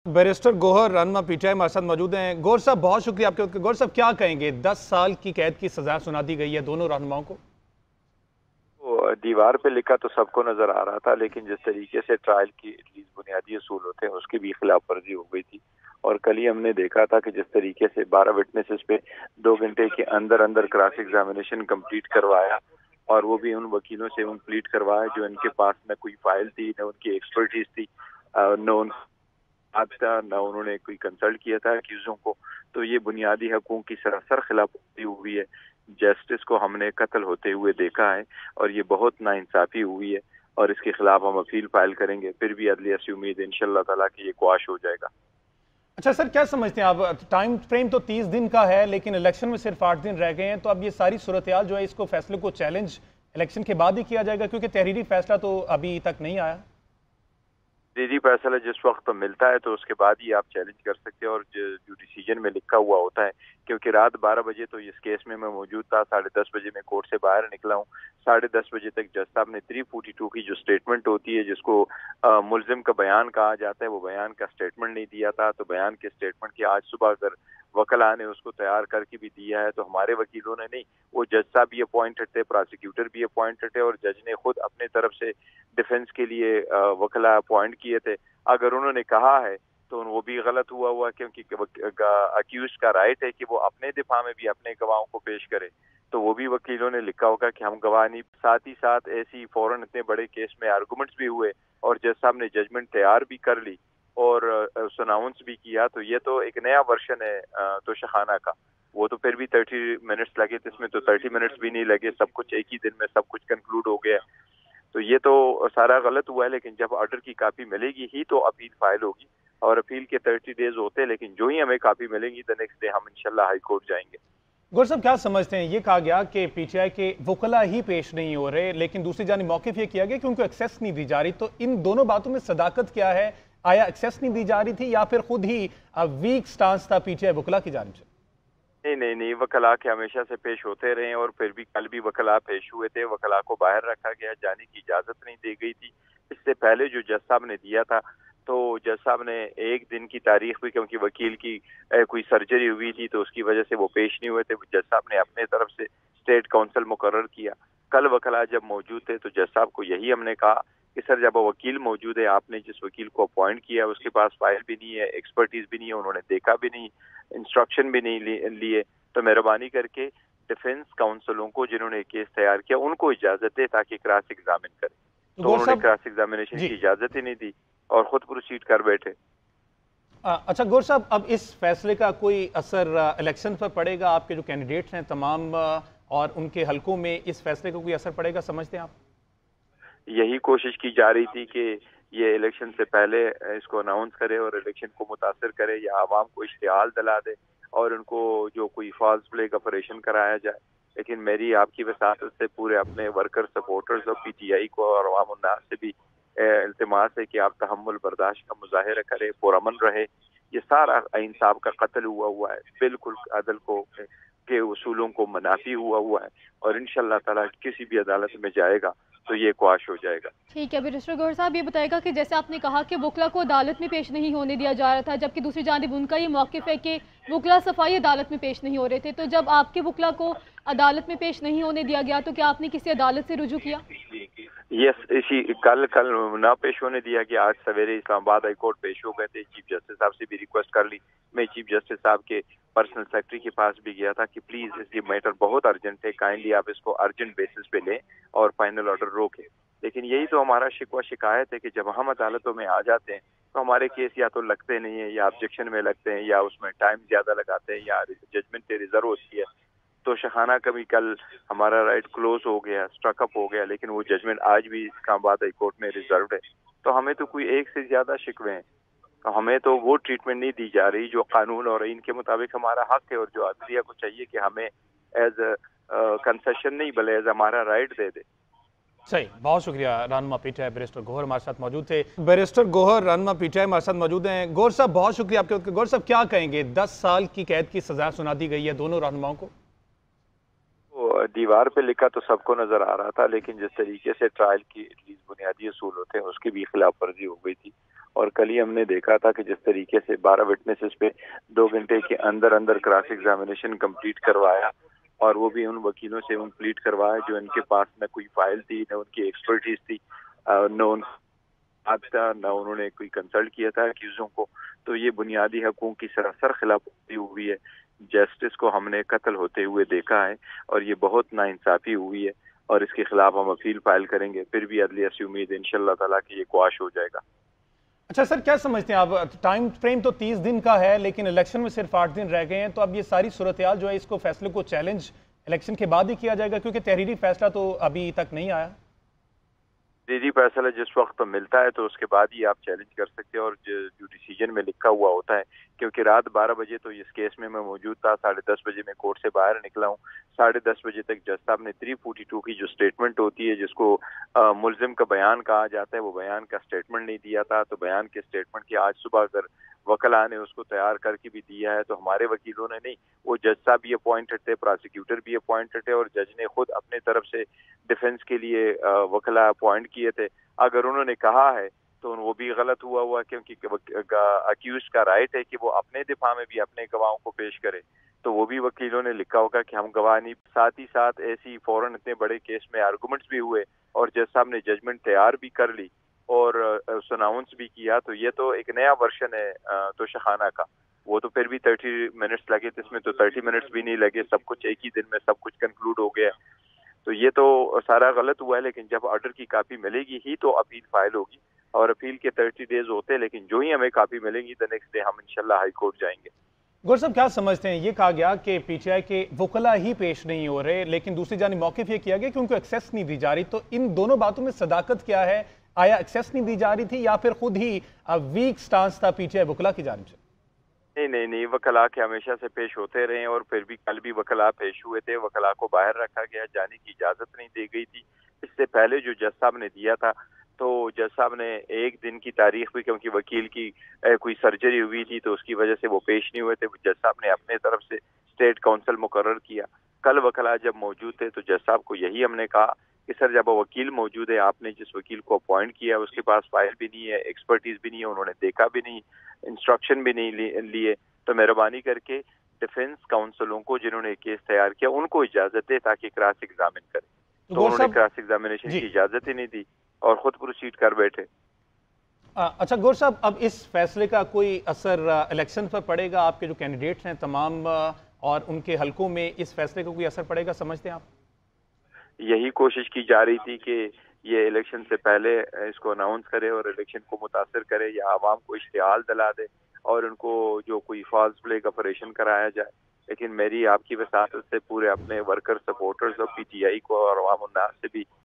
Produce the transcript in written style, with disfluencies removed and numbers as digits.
Barrister Gauhar रहनुमा PTI हमारे साथ मौजूद हैं। गौहर साहब, बहुत शुक्रिया आपके वक्त। गौहर साहब, क्या कहेंगे? 10 साल की कैद की सजा सुना दी गई है दोनों रहनुमाओं को। दीवार पे लिखा तो सबको नजर आ रहा था, लेकिन जिस तरीके से ट्रायल की एटलीस्ट बुनियादी असूल होते हैं उसकी भी खिलाफ वर्जी हो गई थी। और कल ही हमने देखा था कि जिस तरीके से 12 विटनेसेस पे 2 घंटे के अंदर अंदर क्रॉस एग्जामिनेशन कंप्लीट करवाया, और वो भी उन वकीलों से कंप्लीट करवाया जो इनके पास न कोई फाइल थी, न उनकी एक्सपर्टीज थी, न उन था, न उन्होंने कोई कंसल्ट किया था अक्यूजों को। तो ये बुनियादी हकूक़ की सरासर खिलाफवर्जी हुई है। जस्टिस को हमने कत्ल होते हुए देखा है और ये बहुत नाइंसाफी हुई है, और इसके खिलाफ हम अपील फाइल करेंगे। फिर भी अदलिया से उम्मीद है इंशाअल्लाह ताला कि ये क्वाश हो जाएगा। अच्छा सर, क्या समझते हैं आप? टाइम फ्रेम तो 30 दिन का है, लेकिन इलेक्शन में सिर्फ 8 दिन रह गए हैं। तो अब ये सारी सूरत-ए-हाल जो है, इसको फैसले को चैलेंज इलेक्शन के बाद ही किया जाएगा, क्योंकि तहरीरी फैसला तो अभी तक नहीं आया। तहरीरी फैसला जिस वक्त मिलता है तो उसके बाद ही आप चैलेंज कर सकते हैं, और जो डिसीजन में लिखा हुआ होता है, क्योंकि रात 12 बजे तो इस केस में मैं मौजूद था, 10:30 बजे मैं कोर्ट से बाहर निकला हूँ। 10:30 बजे तक जज साहब ने 342 की जो स्टेटमेंट होती है, जिसको मुल्जिम का बयान कहा जाता है, वो बयान का स्टेटमेंट नहीं दिया था। तो बयान के स्टेटमेंट की आज सुबह अगर वकला ने उसको तैयार करके भी दिया है, तो हमारे वकीलों ने नहीं, वो जज साहब भी अपॉइंटेड थे, प्रोसिक्यूटर भी अपॉइंटेड थे, और जज ने खुद अपने तरफ से डिफेंस के लिए वकला अपॉइंट किए थे। अगर उन्होंने कहा है तो वो भी गलत हुआ, क्योंकि अक्यूज का राइट है कि वो अपने दिफा में भी अपने गवाहों को पेश करे। तो वो भी वकीलों ने लिखा होगा कि हम गवाह नहीं। साथ ही साथ ऐसी फौरन इतने बड़े केस में आर्गूमेंट्स भी हुए, और जज साहब ने जजमेंट तैयार भी कर ली और अनाउंस भी किया। तो ये तो एक नया वर्जन है तोशाखाना का। वो तो फिर भी 30 मिनट्स लगे, इसमें तो 30 मिनट्स भी नहीं लगे, सब कुछ एक ही दिन में सब कुछ कंक्लूड हो गया। तो ये तो सारा गलत हुआ है, लेकिन जब ऑर्डर की कापी मिलेगी ही तो अपील फाइल होगी, और अपील के 30 डेज होते हैं, लेकिन जो ही हमें कापी मिलेगी द नेक्स्ट डे हम इंशाल्लाह हाई कोर्ट जाएंगे। गौहर साहब, क्या समझते हैं? ये कहा गया कि पीटीआई के वकला ही पेश नहीं हो रहे, लेकिन दूसरी जानिब मौक़िफ़ ये किया गया कि उनको एक्सेस नहीं दी जा रही। तो इन दोनों बातों में सदाकत क्या है? आया एक्सेस नहीं दी जा रही थी, या फिर खुद ही वीक स्टांस था पीटीआई वकला की जानिब से? नहीं, वकला के हमेशा से पेश होते रहे, और फिर भी कल भी वकला पेश हुए थे। वकला को बाहर रखा गया, जाने की इजाजत नहीं दी गई थी। इससे पहले जो जज साहब ने दिया था, तो जज साहब ने एक दिन की तारीख भी, क्योंकि वकील की कोई सर्जरी हुई थी तो उसकी वजह से वो पेश नहीं हुए थे, जज साहब ने अपने तरफ से स्टेट काउंसिल मुकर्रर किया। कल वकला जब मौजूद थे तो जज साहब को यही हमने कहा कि सर, जब वकील मौजूद है, आपने जिस वकील को अपॉइंट किया उसके पास फाइल भी नहीं है, एक्सपर्टीज भी नहीं है, उन्होंने देखा भी नहीं, इंस्ट्रक्शन भी नहीं लिए, तो मेहरबानी करके डिफेंस काउंसिलों को जिन्होंने केस तैयार किया उनको इजाजत दे ताकि क्रॉस एग्जामिन करें। तो उन्होंने क्रॉस एग्जामिनेशन की इजाजत ही नहीं दी और खुद प्रोसीड कर बैठे। अच्छा गौहर साहब, अब इस फैसले का कोई असर इलेक्शन पर पड़ेगा? आपके जो कैंडिडेट्स हैं तमाम और उनके हलकों में इस फैसले का कोई असर पड़ेगा, समझते हैं आप? यही कोशिश की जा रही थी कि ये इलेक्शन से पहले इसको अनाउंस करे और इलेक्शन को मुतासर करे, या आवाम को इश्तिहाल दिला दे और उनको जो कोई फॉल्स फ्लैग ऑपरेशन कराया जाए। लेकिन मेरी आपकी वसातत से पूरे अपने वर्कर सपोर्टर्स और पीटीआई को और अवाम उन्नास से भी इल्तिमास है कि आप तहम्मुल बर्दाश्त का मुजाहिरा करें, पुरअमन रहे। ये सारा इंसाफ का कत्ल हुआ है, बिल्कुल अदल को के उसूलों को मनाफी हुआ है, और इंशाअल्लाह ताला किसी भी अदालत में जाएगा तो ये क्वाश हो जाएगा। ठीक है बैरिस्टर गौहर साहब, ये बताएगा कि जैसे आपने कहा कि वकला को अदालत में पेश नहीं होने दिया जा रहा था, जबकि दूसरी जानिब उनका ये मौक़िफ़ है कि वकला सफाई अदालत में पेश नहीं हो रहे थे, तो जब आपके वकला को अदालत में पेश नहीं होने दिया गया तो क्या आपने किसी अदालत से रुजू किया? यस, इसी कल ना पेश होने दिया कि आज सवेरे इस्लामाबाद हाई कोर्ट पेश हो गए थे। चीफ जस्टिस साहब से भी रिक्वेस्ट कर ली, मैं चीफ जस्टिस साहब के पर्सनल सेक्रेटरी के पास भी गया था कि प्लीज ये मैटर बहुत अर्जेंट है, काइंडली आप इसको अर्जेंट बेसिस पे लें और फाइनल ऑर्डर रोकें। लेकिन यही तो हमारा शिकवा शिकायत है कि जब हम अदालतों में आ जाते हैं तो हमारे केस या तो लगते नहीं है, या ऑब्जेक्शन में लगते हैं, या उसमें टाइम ज्यादा लगाते हैं, या जजमेंट पे रिजर्व होती है। तो शहाना का भी कल हमारा राइट क्लोज हो गया, स्ट्रक अप हो गया, लेकिन वो जजमेंट आज भी इस्लामाबाद हाई कोर्ट में रिजर्व है। तो हमें तो कोई एक से ज्यादा शिकवे हैं, तो हमें तो वो ट्रीटमेंट नहीं दी जा रही जो कानून और इनके मुताबिक हमारा हक है, और जो अदलिया को चाहिए कि हमें एज कंसेशन नहीं बल्कि एज हमारा राइट दे दे। सही, बहुत शुक्रिया। रहनुमा पीटीआई बैरिस्टर गौहर हमारे साथ मौजूद थे। बैरिस्टर गौहर रहनुमा पीटीआई हमारे साथ मौजूद हैं। गौहर साहब, बहुत शुक्रिया आपके वक्त। गौहर साहब, क्या कहेंगे? 10 साल की कैद की सजा सुना दी गई है दोनों रहनुमाओं को। दीवार पे लिखा तो सबको नजर आ रहा था, लेकिन जिस तरीके से ट्रायल की एटलीस्ट बुनियादी असूल होते हैं उसकी भी खिलाफ वर्जी हो गई थी। और कल ही हमने देखा था कि जिस तरीके से 12 विटनेसेस पे 2 घंटे के अंदर अंदर क्रॉस एग्जामिनेशन कंप्लीट करवाया, और वो भी उन वकीलों से कंप्लीट करवाया जो इनके पास न कोई फाइल थी, न उनकी एक्सपर्टीज थी, न उन था, न उन्होंने कोई कंसल्ट किया था अक्यूजों को। तो ये बुनियादी हकूक की सरासर खिलाफवर्जी हुई है। जस्टिस को हमने कत्ल होते हुए देखा है और ये बहुत नाइंसाफी हुई है, और इसके खिलाफ हम अपील फाइल करेंगे। फिर भी अदलिया से उम्मीद है इंशाअल्लाह ताला कि ये क्वाश हो जाएगा। अच्छा सर, क्या समझते हैं आप? टाइम फ्रेम तो 30 दिन का है, लेकिन इलेक्शन में सिर्फ 8 दिन रह गए हैं, तो अब ये सारी सूरत हाल जो है, इसको फैसले को चैलेंज इलेक्शन के बाद ही किया जाएगा, क्योंकि तहरीरी फैसला तो अभी तक नहीं आया। तहरीरी फैसला जिस वक्त मिलता है तो उसके बाद ही आप चैलेंज कर सकते हैं, और जो डिसीजन में लिखा हुआ होता है, क्योंकि रात 12 बजे तो इस केस में मैं मौजूद था, 10:30 बजे मैं कोर्ट से बाहर निकला हूँ। 10:30 बजे तक जज साहब ने 342 की जो स्टेटमेंट होती है, जिसको मुल्जिम का बयान कहा जाता है, वो बयान का स्टेटमेंट नहीं दिया था। तो बयान के स्टेटमेंट की आज सुबह अगर वकला ने उसको तैयार करके भी दिया है, तो हमारे वकीलों ने नहीं, वो जज साहब भी अपॉइंटेड थे, प्रोसिक्यूटर भी अपॉइंटेड थे, और जज ने खुद अपने तरफ से डिफेंस के लिए वकला अपॉइंट किए थे। अगर उन्होंने कहा है तो वो भी गलत हुआ, क्योंकि अक्यूज का राइट है कि वो अपने दिफा में भी अपने गवाहों को पेश करे। तो वो भी वकीलों ने लिखा होगा कि हम गवाह नहीं। साथ ही साथ ऐसी फौरन इतने बड़े केस में आर्गूमेंट्स भी हुए, और जज साहब ने जजमेंट तैयार भी कर ली और अनाउंस भी किया। तो ये तो एक नया वर्जन है तोशाखाना का। वो तो फिर भी 30 मिनट्स लगे थे, इसमें तो 30 मिनट्स भी नहीं लगे, सब कुछ एक ही दिन में सब कुछ कंक्लूड हो गया। तो ये तो सारा गलत हुआ है, लेकिन जब ऑर्डर की कापी मिलेगी ही तो अपील फाइल होगी, और अपील के 30 डेज होते हैं, लेकिन जो ही हमें कापी मिलेगी द नेक्स्ट डे हम इंशाल्लाह हाई कोर्ट जाएंगे। गौर साहब, क्या समझते हैं? ये कहा गया कि पीटीआई के वकला ही पेश नहीं हो रहे, लेकिन दूसरी जानिब मौक़िफ़ ये किया गया कि उनको एक्सेस नहीं दी जा रही। तो इन दोनों बातों में सदाकत क्या है? आया एक्सेस नहीं दी जा रही थी, या फिर खुद ही वीक स्टांस था पीटीआई वकला की जानिब से? नहीं, वकला के हमेशा से पेश होते रहे, और फिर भी कल भी वकला पेश हुए थे। वकला को बाहर रखा गया, जाने की इजाजत नहीं दी गई थी। इससे पहले जो जज साहब ने दिया था, तो जज साहब ने एक दिन की तारीख भी, क्योंकि वकील की कोई सर्जरी हुई थी तो उसकी वजह से वो पेश नहीं हुए थे, जज साहब ने अपने तरफ से स्टेट काउंसिल मुकर्रर किया। कल वकला जब मौजूद थे तो जज साहब को यही हमने कहा कि सर, जब वकील मौजूद है, आपने जिस वकील को अपॉइंट किया उसके पास फाइल भी नहीं है, एक्सपर्टीज भी नहीं है, उन्होंने देखा भी नहीं, इंस्ट्रक्शन भी नहीं लिए, तो मेहरबानी करके डिफेंस काउंसिलों को जिन्होंने केस तैयार किया उनको इजाजत दे ताकि क्रॉस एग्जामिन करें। तो उन्होंने क्रॉस एग्जामिनेशन की इजाजत ही नहीं दी और खुद प्रोसीड कर बैठे। अच्छा गौर साहब, अब इस फैसले का कोई असर इलेक्शन पर पड़ेगा? आपके जो कैंडिडेट्स हैं तमाम और उनके हलकों में इस फैसले का कोई असर पड़ेगा, समझते हैं आप? यही कोशिश की जा रही थी कि ये इलेक्शन से पहले इसको अनाउंस करे और इलेक्शन को मुतासर करे, या आवाम को इश्तिहाल दिला दे और उनको जो कोई फॉल्स फ्लैग ऑपरेशन कराया जाए। लेकिन मेरी आपकी वसात से पूरे अपने वर्कर सपोर्टर्स और पीटीआई को और अवाम उन्नास से भी